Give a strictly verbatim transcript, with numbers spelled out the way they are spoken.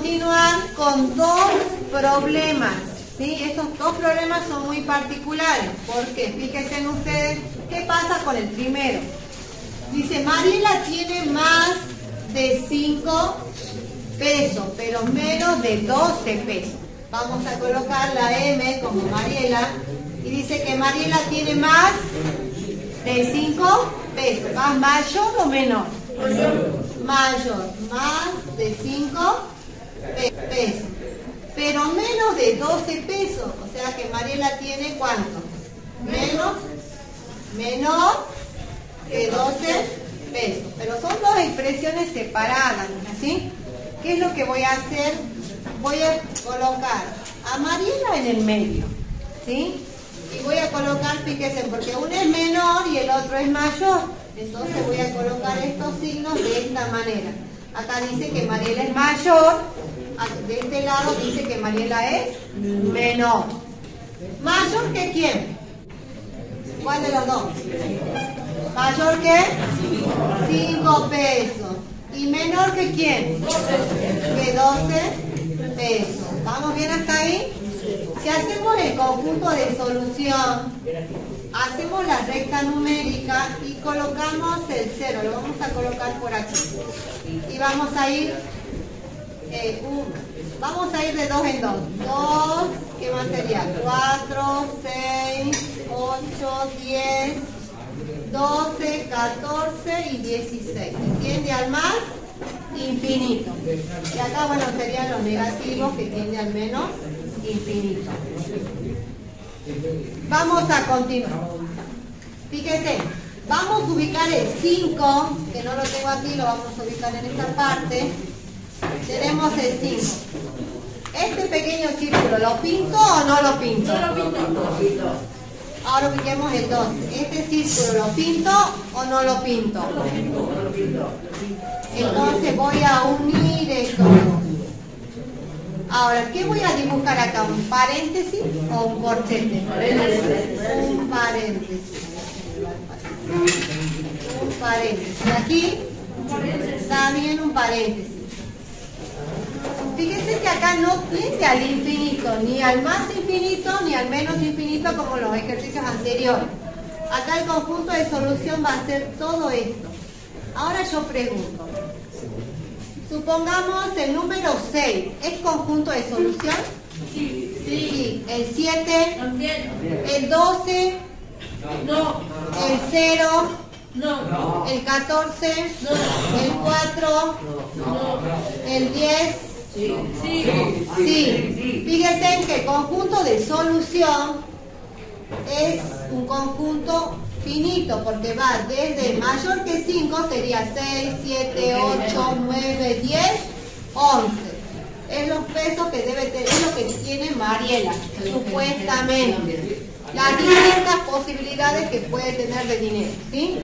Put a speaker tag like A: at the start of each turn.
A: continuar con dos problemas, ¿sí? Estos dos problemas son muy particulares, porque fíjense en ustedes qué pasa con el primero. Dice, Mariela tiene más de cinco pesos, pero menos de doce pesos. Vamos a colocar la M como Mariela, y dice que Mariela tiene más de cinco pesos. ¿Va mayor o menor? Mayor, más de cinco pesos, pero menos de doce pesos, o sea que Mariela tiene ¿cuánto? Menos, menor que doce pesos, pero son dos expresiones separadas, ¿sí? ¿Qué es lo que voy a hacer? Voy a colocar a Mariela en el medio, ¿sí? Y voy a colocar, fíjense, porque uno es menor y el otro es mayor. Entonces voy a colocar estos signos de esta manera. Acá dice que Mariela es mayor, de este lado dice que Mariela es menor. ¿Mayor que quién? ¿Cuál de los dos? ¿Mayor que? cinco pesos. ¿Y menor que quién? Que doce pesos. ¿Vamos bien hasta ahí? Si hacemos el conjunto de solución, hacemos la recta numérica y colocamos el cero, lo vamos a colocar por aquí. Y vamos a ir, eh, un, vamos a ir de dos en dos. dos, ¿qué más sería? cuatro, seis, ocho, diez, doce, catorce y dieciséis. Y tiende al más infinito. Y acá, bueno, serían los negativos que tiende al menos infinito. Vamos a continuar. Fíjense, vamos a ubicar el cinco, que no lo tengo aquí, lo vamos a ubicar en esta parte. Tenemos el cinco. Este pequeño círculo, ¿lo pinto o no lo pinto? No lo pinto. Ahora ubiquemos el dos. ¿Este círculo lo pinto o no lo pinto? Entonces voy a unir estos dos. Ahora, ¿qué voy a dibujar acá? ¿Un paréntesis o un corchete? Un paréntesis. Un paréntesis. Aquí está bien un paréntesis. Fíjense que acá no tiende al infinito, ni al más infinito, ni al menos infinito como los ejercicios anteriores. Acá el conjunto de solución va a ser todo esto. Ahora yo pregunto. Supongamos el número seis, ¿es conjunto de solución? Sí. Sí. ¿El siete? También. ¿El doce? No. ¿El cero? No. ¿El catorce? No. ¿El cuatro? No. ¿El diez? Sí. Sí. Sí. Fíjense que el conjunto de solución es un conjunto finito, porque va desde mayor que cinco, sería seis, siete, ocho, nueve, diez, once. Es los pesos que debe tener, es lo que tiene Mariela, supuestamente. Las distintas posibilidades que puede tener de dinero, ¿sí?